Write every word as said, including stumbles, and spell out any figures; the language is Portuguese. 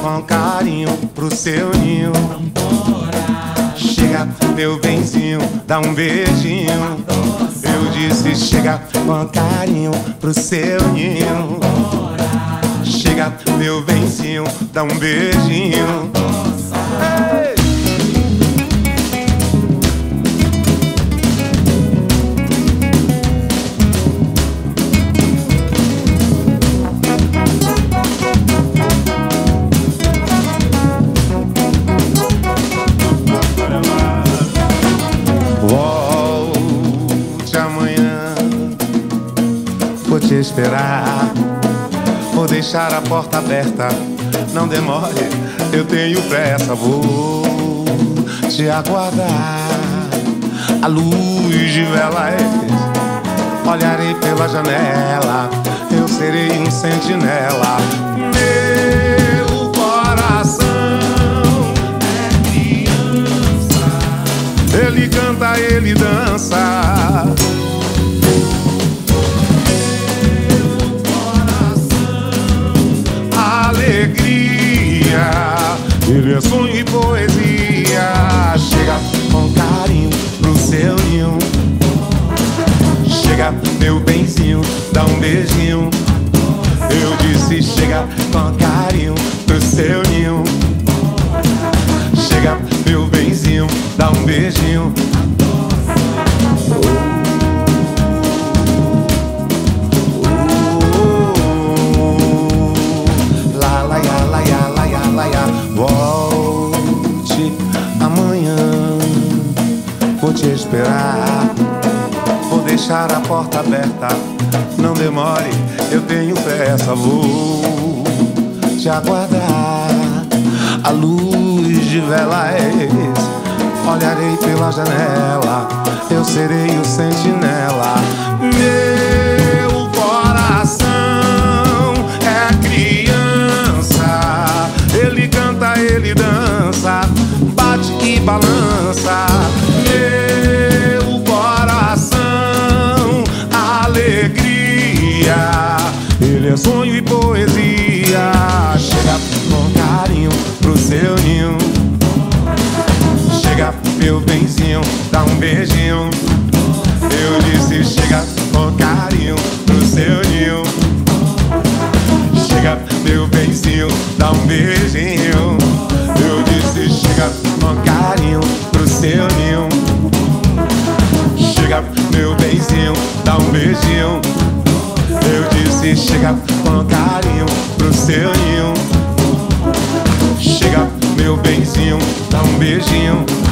com carinho pro seu ninho. Chega, meu benzinho, dá um beijinho. Eu disse chega com carinho pro seu ninho. Chega, meu benzinho, dá um beijinho. Ei! Volte amanhã, vou te esperar. Vou deixar a porta aberta, não demore, eu tenho pressa. Vou te aguardar, a luz de velas, olharei pela janela, eu serei um sentinela. Meu coração é criança, ele canta, ele dança. Ele é sonho e poesia. Chega com carinho pro seu ninho. Chega, meu benzinho, dá um beijinho. Eu disse chega com carinho pro seu ninho. Chega, meu benzinho, dá um beijinho. Volte amanhã, vou te esperar. Vou deixar a porta aberta, não demore, eu tenho pressa. Vou te aguardar, a luz de velas, olharei pela janela, eu serei o sentinela. Meu coração é criança, ele canta, ele dança, bate e balança. Meu coração, alegria, ele é sonho e poesia. Chega com carinho pro seu ninho. Chega, meu benzinho, dá um beijinho. Eu disse chega com carinho pro seu ninho. Chega, meu benzinho, dá um beijinho. Eu disse chega com carinho pro seu ninho. Chega, meu benzinho, dá um beijinho. Eu disse chega com carinho pro seu ninho. Chega, meu benzinho, dá um beijinho.